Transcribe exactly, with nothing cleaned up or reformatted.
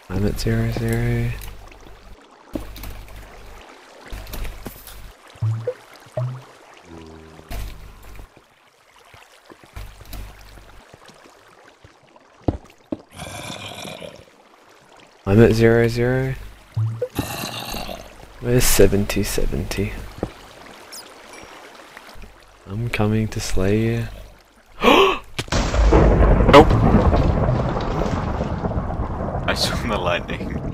I'm at zero zero. I'm at zero zero. Where's seventy seventy? I'm coming to slay you. Oh! I saw the lightning.